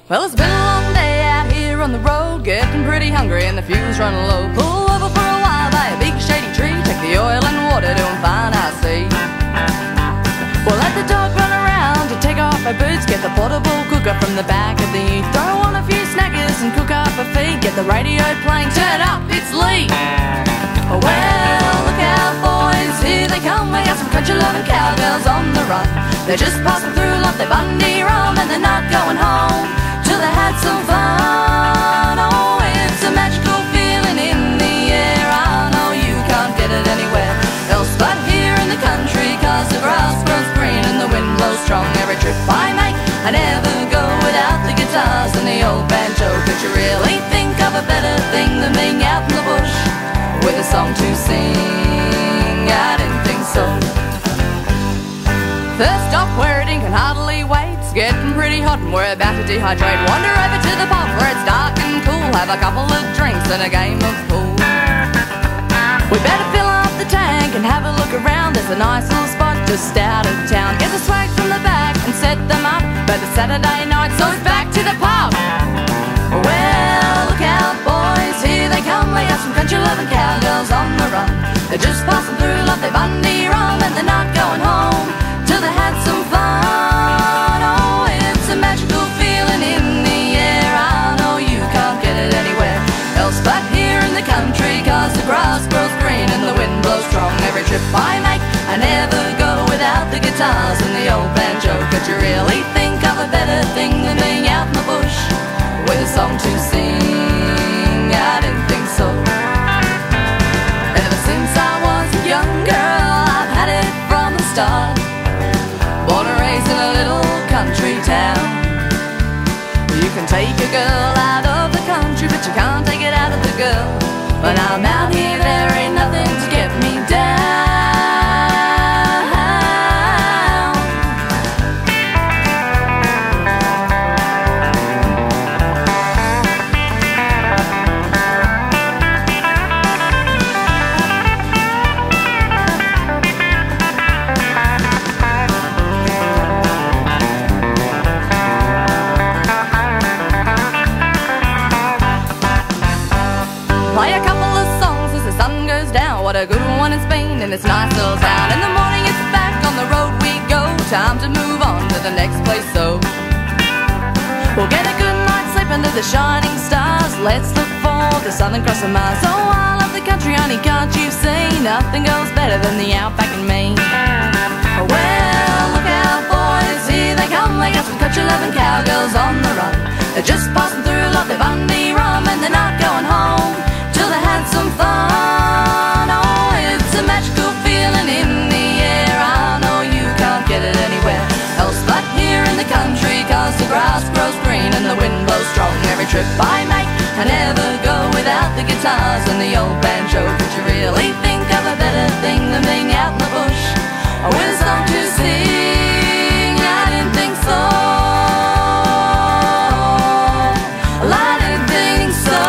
Well, it's been a long day out here on the road, getting pretty hungry and the fuel's running low. Pull over for a while by a big shady tree, take the oil and water to find I see. We'll let the dog run around to take off our boots, get the portable cooker from the back of the ute, throw on a few snackers and cook up a feed, get the radio playing, turn up, it's Lee. Well, look out boys, here they come, we got some country-loving cowgirls on the run. They're just passing through like they Bundy rum, and they're not going home till they had some fun. Oh, it's a magical feeling in the air, I know you can't get it anywhere else but here in the country, cause the grass grows green and the wind blows strong. Every trip I make, I never go without the guitars and the old banjo. Could you really think of a better thing than being out in the bush with a song to sing? I didn't think so. First stop where it can hardly wait, it's getting pretty hot and we're about to dehydrate. Wander over to the pub where it's dark and cool, have a couple of drinks and a game of pool. We better fill up the tank and have a look around, there's a nice little spot just out of town. Get the swag from the back and set them up, but it's Saturday night so it's back to the pub. Well, look out boys, here they come, they got some country-loving cowgirls on the run. They're just passing through like they Bundy rum, and they're not going home till they had some fun. Oh, it's a magical feeling in the air, I know you can't get it anywhere else but here in the country, cause the grass grows green and the wind blows strong. Every trip I make, I never go without the guitars and the old banjo. Could you really think of a better thing than being out in the bush with a song to sing? I didn't think so. Ever since I was a young girl, I've had it from the start. Born and raised in a little country town. You can take a girl out of the country, but you can't take it out of the girl. When I'm out here, there ain't nothing to get me down. Play a couple of songs as the sun goes down, what a good one it's been in this nice little town. In the morning it's back on the road we go, time to move on to the next place. So we'll get a good night's sleep under the shining stars, let's look for the southern cross of Mars. Oh, I love the country, honey, can't you see? Nothing goes better than the outback in me. Well, look out boys, here they come, they got some country-loving cowgirls on the run. They're just passing through like they Bundy rum, and they're not going home till they had some fun. Oh, it's a magical feeling in the air, I know you can't get it anywhere else but here in the country, cause the grass grows green and the wind blows strong. Every trip I make, I never go without the guitars and the old banjo. Could you really think of a better thing than being out in the bush with a song to sing? I didn't think so. I didn't think so.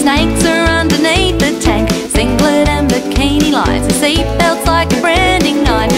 snakes are underneath the tank, singlet and bikini lines, the seatbelt's like a branding knife.